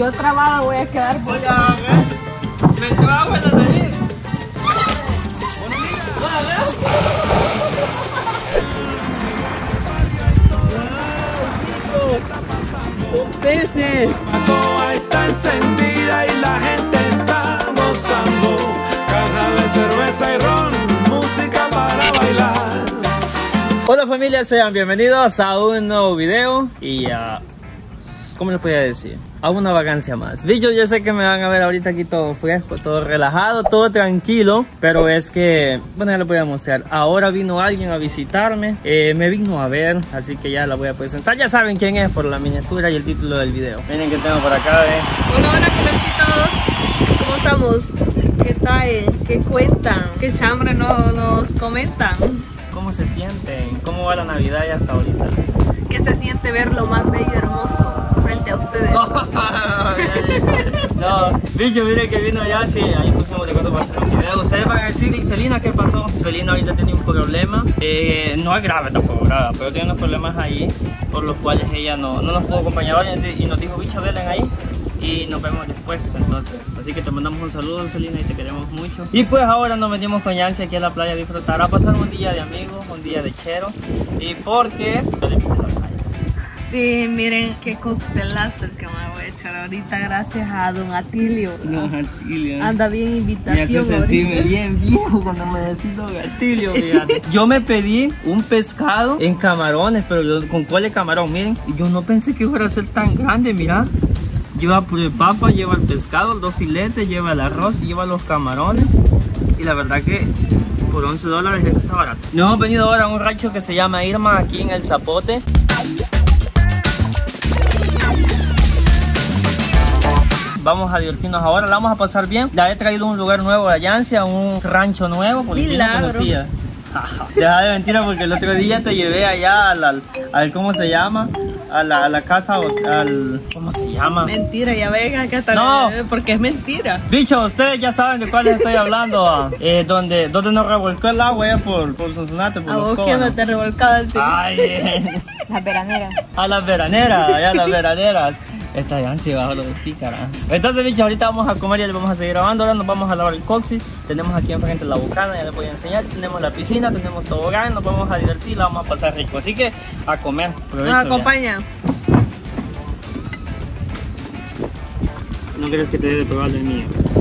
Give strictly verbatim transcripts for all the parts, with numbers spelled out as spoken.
Yo trabada voy a quedar por... Oye, a ver. Me trago en la nariz. Son peces. La coa está encendida y la gente está gozando. Caja de cerveza y ron, música para bailar. Hola familia, sean bienvenidos a un nuevo video y a... ¿cómo les podía decir? A una vacancia más. Bichos, yo sé que me van a ver ahorita aquí todo fresco, todo relajado, todo tranquilo. Pero es que, bueno, ya les voy a mostrar. Ahora vino alguien a visitarme, eh, me vino a ver, así que ya la voy a presentar. Ya saben quién es por la miniatura y el título del video. Miren que tengo por acá, eh. Hola, hola, jovencitos. ¿Cómo estamos? ¿Qué tal? ¿Qué cuentan? ¿Qué chambre no, nos comentan? ¿Cómo se sienten? ¿Cómo va la Navidad ya hasta ahorita? ¿Qué se siente ver lo más bello y hermoso frente a ustedes? No, bicho, miren que vino ya, sí, ahí pusimos de acuerdo para hacer un video. Ustedes van a decir, ¿y Celina qué pasó? Celina ahorita tiene un problema, eh, no es grave tampoco, grave, pero tiene unos problemas ahí por los cuales ella no, no nos pudo acompañar hoy y nos dijo, bicho, velen ahí y nos vemos después. Entonces, así que te mandamos un saludo, Celina, y te queremos mucho. Y pues ahora nos metimos con Yancy aquí a la playa a disfrutar, a pasar un día de amigos, un día de chero, y porque... Sí, miren qué coctelazo el que me voy a echar ahorita gracias a don Atilio. Don Atilio. Anda bien invitación. Me hace sentirme bien viejo cuando me decís don Atilio, fíjate. Yo me pedí un pescado en camarones, pero yo, con cuál de camarón, miren. Y yo no pensé que fuera a ser tan grande, mira. Lleva puré de papa, lleva el pescado, los dos filetes, lleva el arroz y lleva los camarones. Y la verdad que por once dólares eso está barato. Nos hemos venido ahora a un rancho que se llama Irma, aquí en El Zapote. Vamos a divertirnos ahora, la vamos a pasar bien. La he traído a un lugar nuevo a Yancy, a un rancho nuevo, porque yo no conocía. Deja de mentira, porque el otro día te llevé allá al, al, al ¿cómo se llama? A la, a la casa, al... ¿cómo se llama? Mentira, ya venga acá está. No, porque es mentira. Bicho, ustedes ya saben de cuál les estoy hablando. eh, donde, donde nos revolcó el agua eh, por, por Sonsonate, por ¿A los vos que no te revolcado el Ay, eh. Las veraneras. A las veraneras, allá a las veraneras. Esta ya se bajó lo de pícara. Entonces, bichos, ahorita vamos a comer y les vamos a seguir grabando. Ahora nos vamos a lavar el coxis. Tenemos aquí enfrente la bucana, ya les voy a enseñar. Tenemos la piscina, tenemos tobogán, nos vamos a divertir, la vamos a pasar rico. Así que, a comer. Nos acompañan. ¿No quieres que te dé de probar el mío?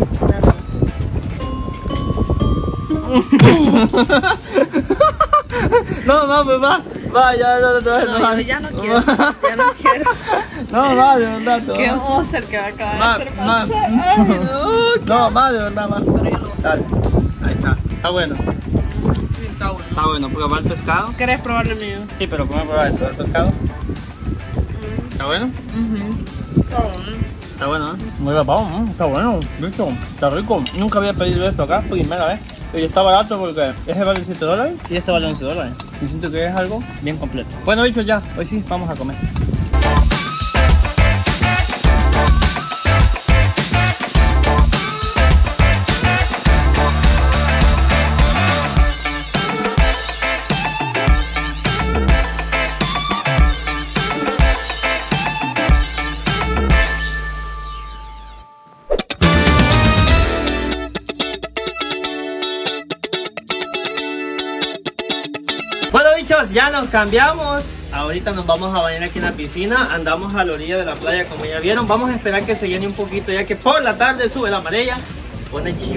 No, no, pues va. Va, ya no, no, no, No, no, yo ya no quiero. Ya no quiero. No, va, de verdad. Todo. Qué oso el que va a acabar Ma, de hacer ma, pasar. Ay, no, no, va, de verdad, va. Pero yo lo... Dale. Ahí está. Está bueno. Sí, está bueno. Está bueno, probar el pescado. ¿Querés probar el mío? Sí, pero ¿cómo probar esto? ¿El pescado? ¿Está bueno? Uh-huh. Está bueno. Está bueno, ¿eh? Muy rapado, ¿no? Está bueno, bicho. Está rico. Nunca había pedido esto acá, primera vez. Y está barato porque ese vale siete dólares y este vale once dólares. Y siento que es algo bien completo. Bueno, bicho, ya. Hoy sí, vamos a comer. Bueno, bichos, ya nos cambiamos. Ahorita nos vamos a bañar aquí en la piscina. Andamos a la orilla de la playa, como ya vieron. Vamos a esperar que se llene un poquito, ya que por la tarde sube la marea y se pone chivo.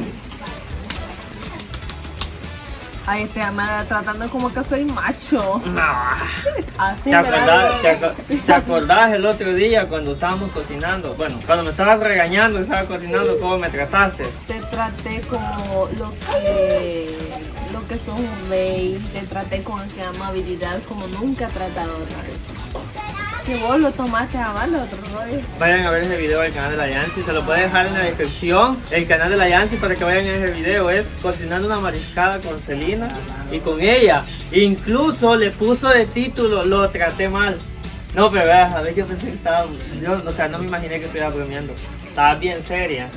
Ay, este me anda tratando como que soy macho. No. Así ¿Te me acordás, te, aco ¿Te acordás el otro día cuando estábamos cocinando? Bueno, cuando me estabas regañando, estaba cocinando, ¿cómo me trataste? Te traté como lo que... lo que son un rey, te traté con esa amabilidad como nunca he tratado otra vez. Que vos lo tomaste a mal otro rollo. Vayan a ver ese video del canal de la Yancy, se lo puedo dejar en la descripción. El canal de la Yancy para que vayan a ese video es cocinando una mariscada con Celina y con ella. Incluso le puso de título, lo traté mal. No, pero veas, a ver, yo pensé que estaba, yo, o sea, no me imaginé que estuviera bromeando. Estaba bien seria.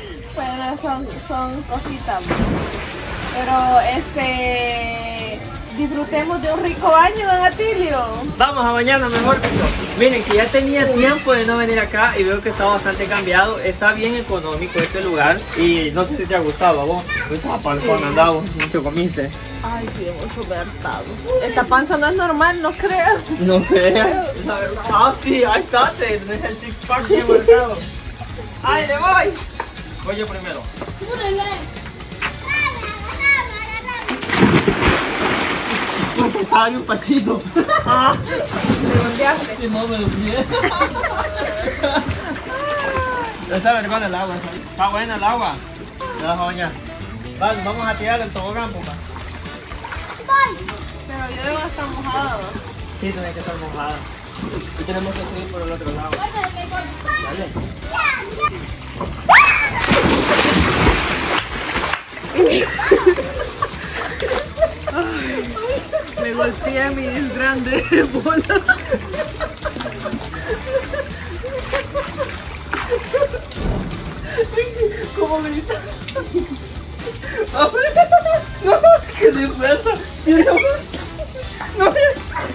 Bueno, son, son cositas. Pero este... disfrutemos de un rico baño, don Atilio. Vamos a bañarnos mejor. Miren que ya tenía tiempo de no venir acá y veo que está bastante cambiado. Está bien económico este lugar y no sé si te ha gustado a vos. Esta panzona andaba, mucho comiste. Ay, sí, hemos sobertado. Esta panza no es normal, no creo. No creas. Ah, sí, ahí está, tenés el six pack bien marcado. ¡Ay, le voy! Voy yo primero. Ay, un pachito. Ah, me golpeaste. Sí, no me olvidé. Esa vergüenza el agua. Está buena el agua. Me vas a bañar. Vale, vamos a tirar el tobogán, papá. Pero yo debo estar mojado. Sí, tiene que estar mojada. Y tenemos que subir por el otro lado. Dale. Me golpeé mis grandes bolas. ¿Cómo grita? No, ¿qué le pasa? No me...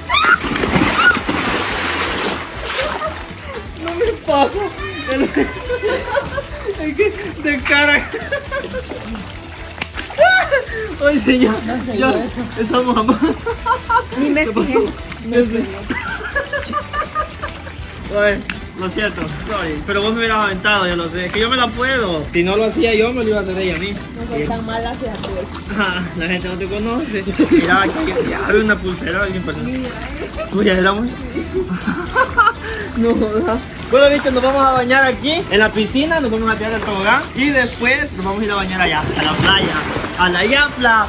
No me pasa. Es que de cara. Ay, señor, ya estamos amados. Ni me fijé. Ay, lo siento, sorry. Pero vos me hubieras aventado, yo lo sé. Es que yo me la puedo. Si no lo hacía yo, me lo iba a hacer ella a mí. No soy tan mala hacia ti. Ah, la gente no te conoce. Mira, aquí hay una pulsera. Alguien para... Uy, ya era muy... No, ¿verdad? Bueno, bichos, nos vamos a bañar aquí en la piscina, nos vamos a tirar el tobogán y después nos vamos a ir a bañar allá, a la playa, a la yapla.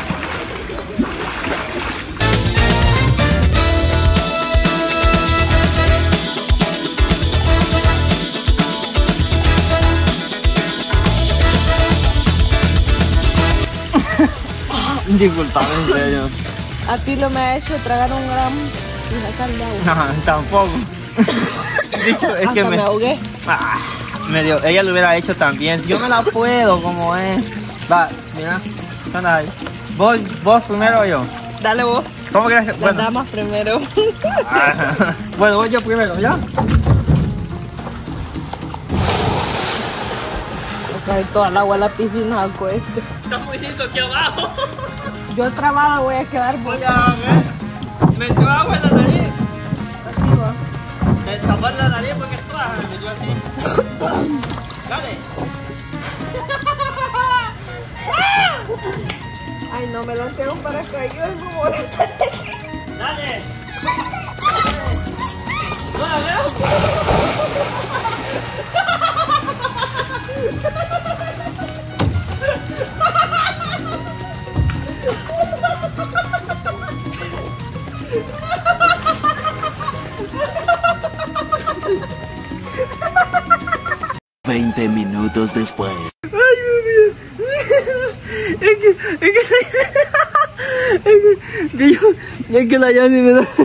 Disculpame, en serio. A ti lo me ha hecho tragar un gramo y sacar de agua. No, tampoco. Dicho, es Hasta que me... me ahogué. Ah, medio, ella lo hubiera hecho también. Si yo me la puedo, como es. Va, mira. Anda ahí. ¿Vos, vos primero o yo? Dale vos. ¿Cómo quieres? Las Bueno. damas primero. Ah, bueno, voy yo primero, ¿ya? Cae toda el agua a la piscina al cohete. Está muy liso aquí abajo. Yo trabada voy a quedar Voy boca. a ver. Me entró agua en la nariz. Así va. Me tapar la nariz porque toda me metió así. Dale. Ay, no, me lancé un paracaídas como ese. Dale. No la veo. Veinte minutos después. Ay, Dios mío. Es que, es que, es que, que yo, es que la Yanni me da.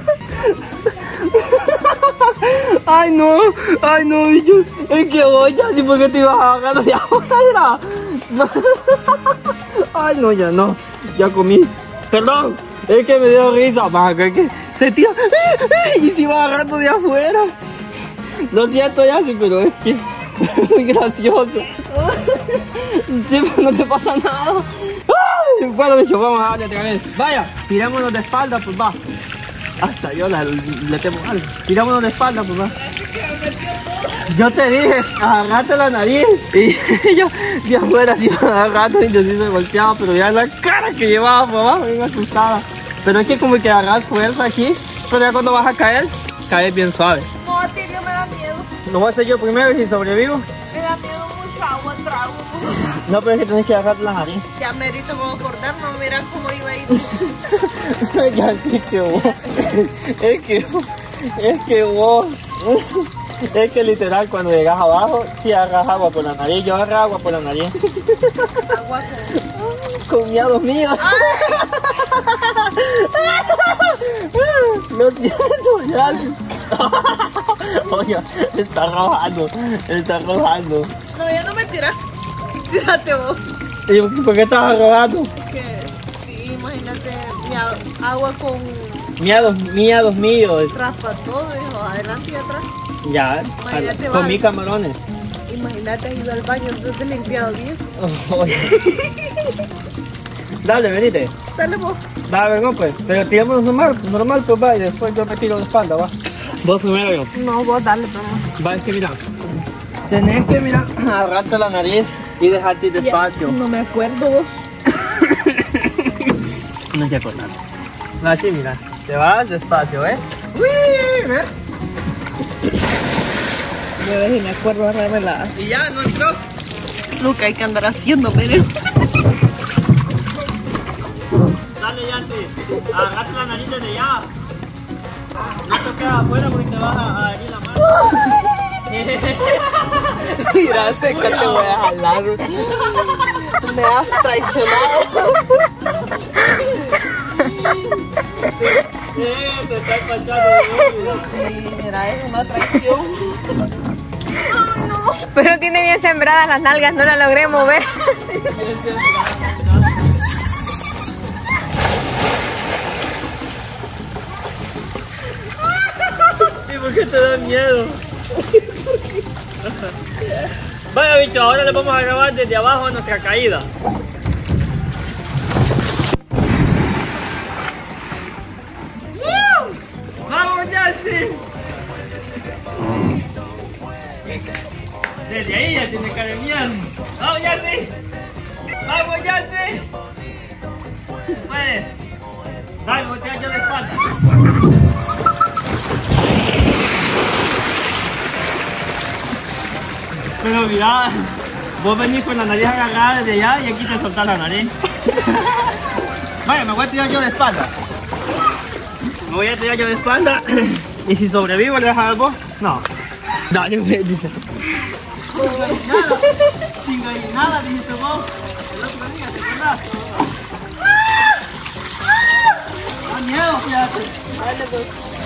Ay, no, ay, no, bicho. Es que voy, Yanni, ¿por qué te ibas a agarrar de afuera? Ay, no, ya no, ya comí. Perdón, es que me dio risa, maca, es que se tira y se iba agarrando de afuera. Lo siento, Yanni, pero es que es muy gracioso. Sí, no te pasa nada. Ay, bueno, bicho, vamos a darle otra vez. Vaya, tirámonos de espalda, pues va. Hasta yo la, le temo algo. Tirámonos de espalda, pues va. Yo te dije, agarrate la nariz. Y yo de afuera se iba agarrando y así se golpeaba, pero ya la cara que llevaba por abajo, bien asustada. Pero es que como que agarras fuerza aquí, pero ya cuando vas a caer, caes bien suave. No, a ti me da miedo. Lo voy a hacer yo primero y si sobrevivo. Me da miedo mucho agua, trago. No, pero es que tienes que agarrarte la nariz. Ya merito me voy a acordar, no miran cómo iba a ir. Ya, es que vos, es que, es que vos, es que literal cuando llegas abajo, si agarras agua por la nariz, yo agarro agua por la nariz. Agua Con, con miados míos. Lo siento, ya. Oye, está arrojando, está arrojando. No, ya no me tiras. Tírate vos. ¿Y por qué estás arrojando? Que sí, imagínate, mia- agua con Miados, miados míos. raspa todo, hijo, adelante y atrás. Ya, Imagínate, al- comí vale. camarones. Imagínate, has ido al baño, entonces te he limpiado bien. Oh, dale, venite. Dale vos. Dale, no pues. Pero tiramos normal, normal, pues va. Y después yo me tiro de espalda, va. Vos primero yo. No, vos dale, vamos. Va, es que mira. Tenés que, mira, agarrarte la nariz y dejarte ir despacio. No me acuerdo vos. No hay que acordar. Así, mira. Te vas despacio, ¿eh? Uy, ¿ves? Yo ves y me acuerdo de revelar. Y ya, no entró. Lo que hay que andar haciendo, pero. Dale, ya sí. Agarrate la nariz desde ya. No te quedas afuera porque te vas a, a herir la mano. Mira, sé que te voy a jalar. Me has traicionado. Sí, te está espanchando. Sí, mira, es una traición. Pero tiene bien sembradas las nalgas, no la logré mover. ¿Y por qué te da miedo? Vaya bicho, ahora le vamos a grabar desde abajo a nuestra caída. ¡Vamos, Yancy! Desde ahí ya tiene cara de miedo. ¡Vamos, Yancy! ¡Vamos, Yancy! Puedes. Dale, voltea yo de espalda. Pero mira, vos venís con la nariz agarrada desde allá y aquí te soltás la nariz. Vaya, me voy a tirar yo de espalda. Me voy a tirar yo de espalda. Y si sobrevivo, ¿le dejas vos? No. Dale, me dice. Sin gallinada, sin gallinada, dijiste vos. El otro día, ¿te acordás? Da miedo, fíjate. Dale, pues.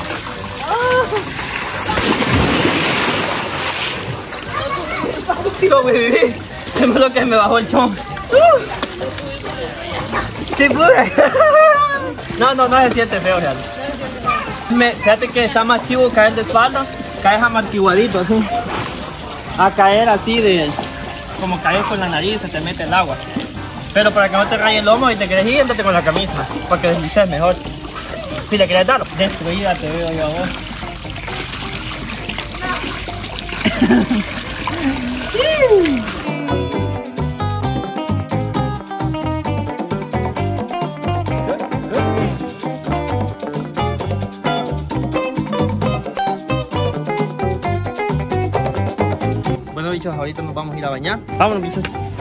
Sobreviví. Es lo que me bajó el chon. Sí pude. No, no, no se siente feo, fíjate. Me, fíjate que está más chivo caer de espalda, caes amortiguadito así. A caer así de, como caer con la nariz, se te mete el agua. Pero para que no te raye el lomo y te quedes ir, andate con la camisa, para que deslices mejor. Si le quieres dar, destruida te veo yo a vos. Bueno bichos, ahorita nos vamos a ir a bañar. Vámonos bichos.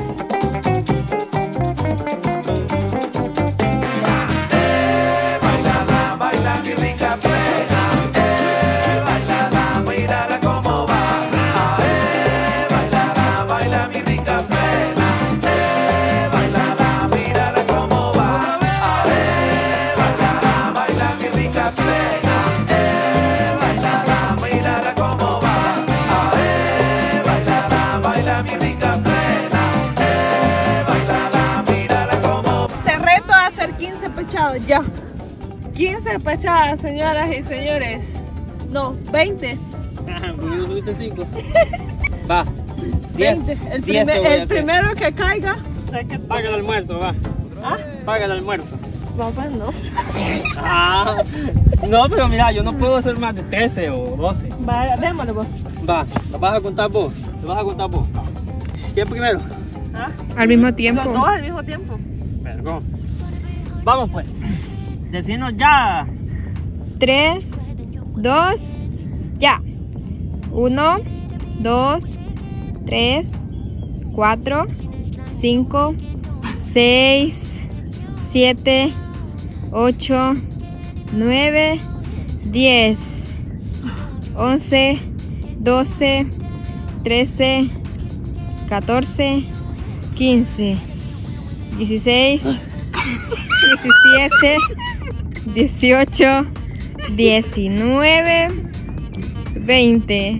Bailala, baila mi rica plena. Eh, bailala, mírala cómo va. Ah, eh, bailala, baila mi rica plena. Eh, bailala, mírala cómo va. Ah, eh, bailala, baila mi rica plena. Eh, bailala, mírala cómo va. Ah, eh, bailala, baila mi rica plena. Eh, bailala, mírala cómo va. Te reto a hacer quince pechados, ya. quince pechadas, señoras y señores. No, veinte. Porque yo subiste cinco. Va. veinte. El, diez primer- te voy a el hacer. primero que caiga. Paga el almuerzo, va. ¿Ah? Paga el almuerzo. Papá, no. Ah, no, pero mira, yo no puedo hacer más de trece o doce. Va, démosle vos. Va, ¿lo vas a contar vos? ¿Lo vas a contar vos? ¿Quién primero? ¿Ah? Al mismo Los tiempo. dos al mismo tiempo. Vergón. Vamos pues. Decinos ya. Tres, dos, ya. Uno, dos, tres, cuatro, cinco, seis, siete, ocho, nueve, diez, once, doce, trece, catorce, quince, dieciséis, diecisiete, dieciocho, diecinueve, veinte.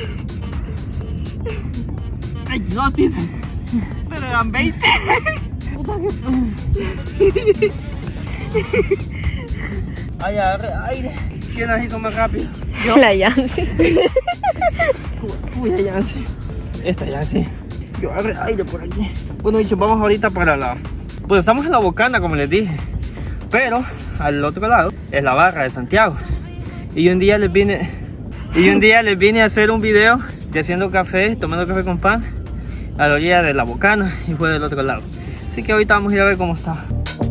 Ay, no, dice. Pero eran veinte. Ay, agarre aire. ¿Quién las hizo más rápido? La Yancy. Uy, la Yancy. Esta Yancy. Yo agarré aire por aquí. Bueno, bichos, vamos ahorita para la... Pues estamos en la Bocana, como les dije. Pero al otro lado es la barra de Santiago. Y un día les vine... Y un día les vine a hacer un video de haciendo café, tomando café con pan a la orilla de la Bocana, y fue del otro lado. Así que ahorita vamos a ir a ver cómo está.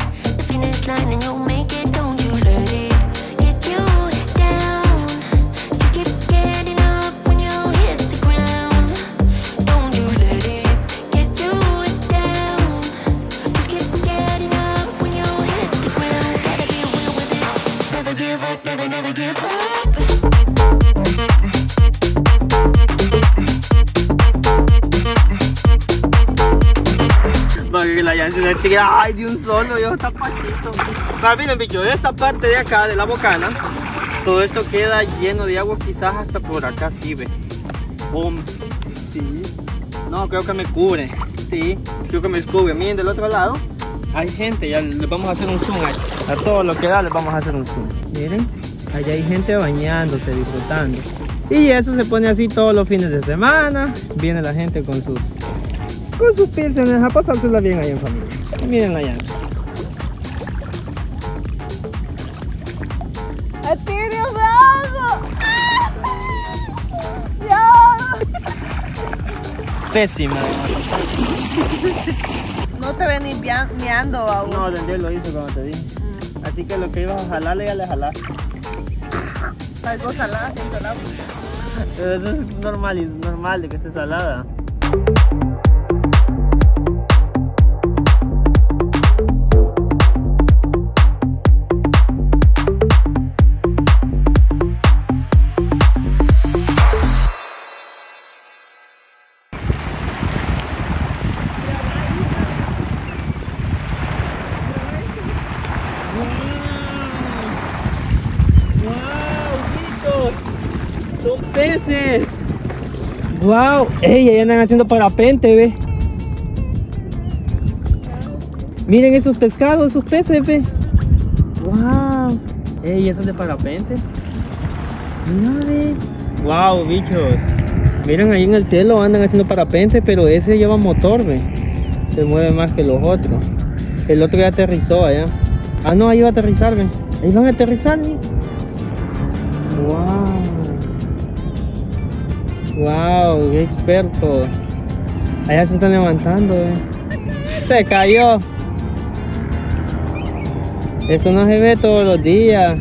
Que la Yancy se tira, ay, de un solo, yo está pachito. Ahora miren, bicho, esta parte de acá de la Bocana, todo esto queda lleno de agua, quizás hasta por acá, sí, ve. Boom. Sí. No, creo que me cubre. Sí, creo que me cubre. Miren, del otro lado hay gente, ya les vamos a hacer un zoom ahí. A todo lo que da les vamos a hacer un zoom. Miren, allá hay gente bañándose, disfrutando. Y eso se pone así todos los fines de semana. Viene la gente con sus con sus pilsenes a pasársela bien ahí en familia. Y miren la Yancy. ¡Atirio bravo! Pésima. No te venís meando, agua. No, Daniel lo hizo como te dije. Mm. Así que lo que ibas a jalarle ya le jalaste. Algo salada, sin salada. Pero eso es normal, normal de que esté salada. ¡Son peces! ¡Wow! ¡Ey! Ahí andan haciendo parapente, ve. Miren esos pescados, esos peces, ve. ¡Wow! ¡Ey! Eso es de parapente. Mira, ve. ¡Wow, bichos! Miren ahí en el cielo andan haciendo parapente, pero ese lleva motor, ve. Se mueve más que los otros. El otro ya aterrizó allá. Ah, no, ahí va a aterrizar, ve. Ahí van a aterrizar, ve. ¡Wow! ¡Wow! ¡Qué experto! Allá se están levantando, eh. ¡Se cayó! Eso no se ve todos los días.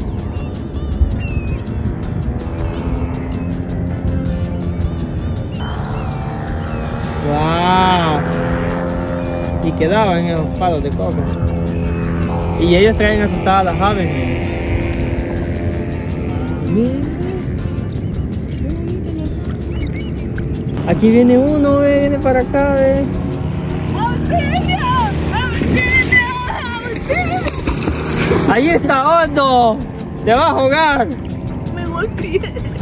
¡Wow! Y quedaban en los palos de coco. Y ellos traen asustadas a las aves. Miren. Aquí viene uno, ve, viene para acá, ve. ¡Auxilio! ¡Auxilio! ¡Auxilio! Ahí está Otto. Te va a jugar. Me golpeé.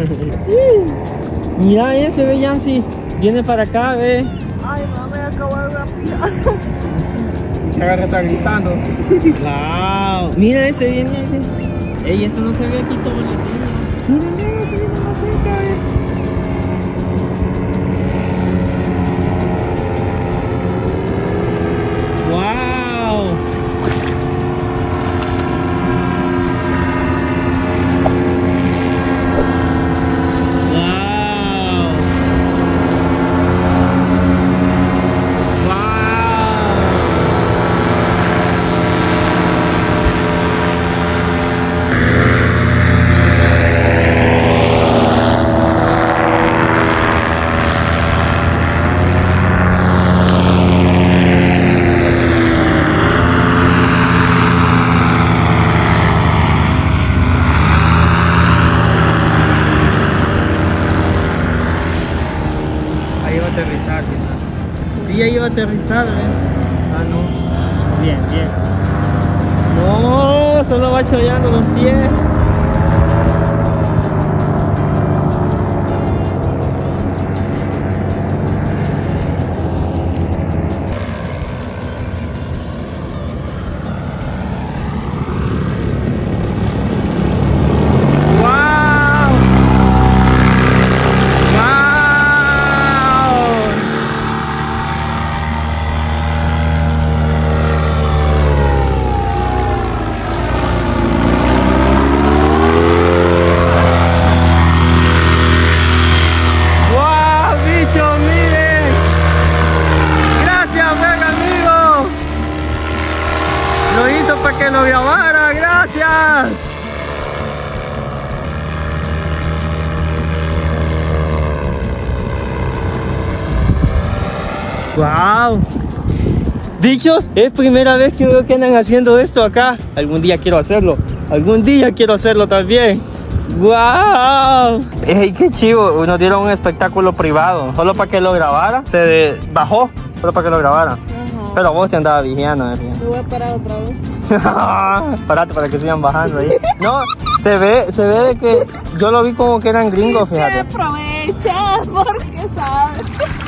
Mira ese, ve, Yancy. Viene para acá, ve. Ay, mamá, me acabo de dar piazo. Se agarra, está gritando. Wow. Mira ese, viene, ve. Ey, esto no se ve aquí todo el día. Miren, ese viene más cerca, ve. Aterrizar, sí, ya iba a aterrizar, ¿eh? Ah, no. Bien, bien. No, solo va chollando los pies. Wow. Bichos, es primera vez que veo que andan haciendo esto acá. Algún día quiero hacerlo. Algún día quiero hacerlo también. ¡Wow! ¡Ey, qué chivo! Nos dieron un espectáculo privado. Solo para que lo grabara. Se de... bajó. Solo para que lo grabara. Uh-huh. Pero vos te andabas vigiando. ¿eh? Me voy a parar otra vez. Parate para que sigan bajando ahí. No, se ve, se ve de que yo lo vi como que eran gringos, fíjate. Aprovechas porque sabes.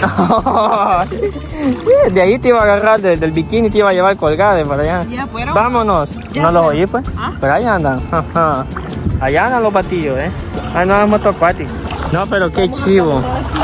De ahí te iba a agarrar, del, del bikini te iba a llevar colgada de para allá. ¿Ya fueron? Vámonos. ¿Ya ¿No los fueron? oí pues? ¿Ah? Pero allá andan. Allá andan los batillos, eh. Ah, no, es motocuático. No, pero qué Vamos chivo.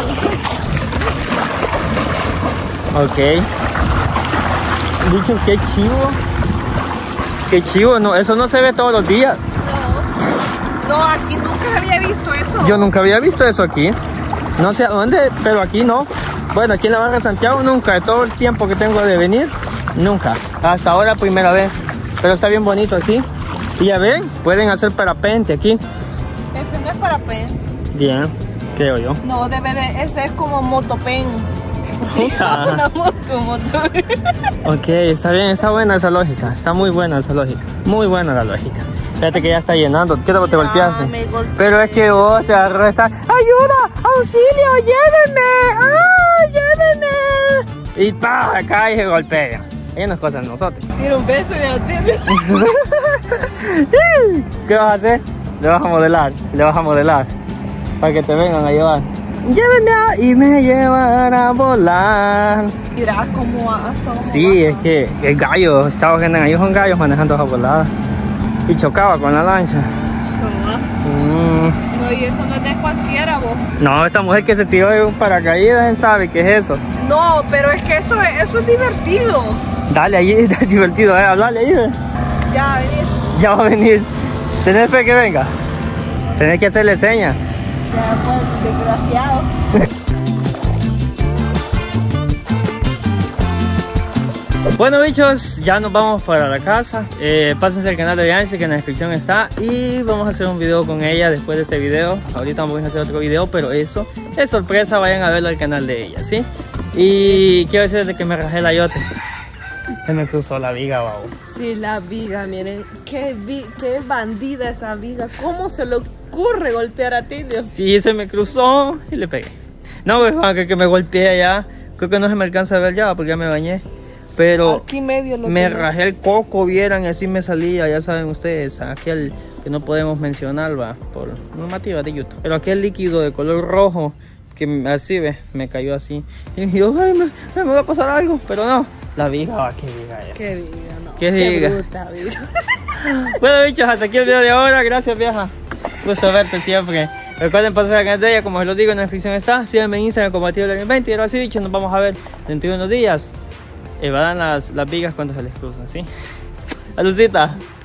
Ok. Dicho, qué chivo. Qué chivo, no, eso no se ve todos los días. No, no, aquí nunca había visto eso. Yo nunca había visto eso aquí. No sé a dónde, pero aquí no. Bueno, aquí en la barra de Santiago nunca. De todo el tiempo que tengo de venir, nunca. Hasta ahora primera vez. Pero está bien bonito aquí. Y ya ven, pueden hacer parapente aquí. Ese no es parapente. Bien, creo yo. No, debe de, ese es como motopen. Puta. Una moto, moto. Ok, está bien, está buena esa lógica. Está muy buena esa lógica. Muy buena la lógica. Fíjate que ya está llenando. ¿Qué te, te golpeaste? me golpeé. Pero es que vos te arrestas. ¡Ayuda! ¡Auxilio! ¡Llévenme! ¡Ah! ¡Llévenme! Y pa, acá y se golpea. Hay unas cosas de nosotros. Tira un beso y atiende. ¿Qué vas a hacer? Le vas a modelar. Le vas a modelar. Para que te vengan a llevar. Llévenme a... y me llevan a volar. Mira cómo hasta. Sí, es que el gallo, los chavos que andan ahí son gallos manejando a volada. Y chocaba con la lancha. Mm. No, y eso no es de cualquiera, vos. No, esta mujer que se tiró de un paracaídas, él sabe qué es eso. No, pero es que eso es, eso es divertido. Dale, ahí está divertido, eh, hablarle ahí, eh. Ya, venir. Ya va a venir. ¿Tenés fe que venga? Tenés que hacerle señas. Ya, pues, desgraciado. Bueno, bichos, ya nos vamos para la casa. Eh, pásense al canal de Yancy, que en la descripción está. Y vamos a hacer un video con ella después de este video. Ahorita vamos a hacer otro video, pero eso es sorpresa. Vayan a verlo al canal de ella, ¿sí? Y quiero decirles que me rajé el ayote. Se me cruzó la viga, babo. Sí, la viga, miren. Qué, vi qué bandida esa viga. ¿Cómo se le ocurre golpear a Tilio? Sí, se me cruzó y le pegué. No, pues, que, que me golpeé ya. Creo que no se me alcanza a ver ya porque ya me bañé. Pero aquí medio lo me tengo. rajé el coco, vieran, y así me salía, ya saben ustedes, aquel que no podemos mencionar, va, por normativa de YouTube. Pero aquel líquido de color rojo, que así, ve, me cayó así. Y yo, ay, me, me va a pasar algo, pero no. La viga, va, qué viga es. Qué viga, no. Qué viga. Bruta, viga. Bueno, bichos, hasta aquí el video de ahora. Gracias, vieja. Gusto verte siempre. Recuerden pasar al canal de ella, como os lo digo, en la descripción está. Síganme en Instagram como Matías veinte. Y ahora sí, bichos, nos vamos a ver dentro de unos días. Evadan las, las vigas cuando se les cruzan, ¿sí? ¡Alucita!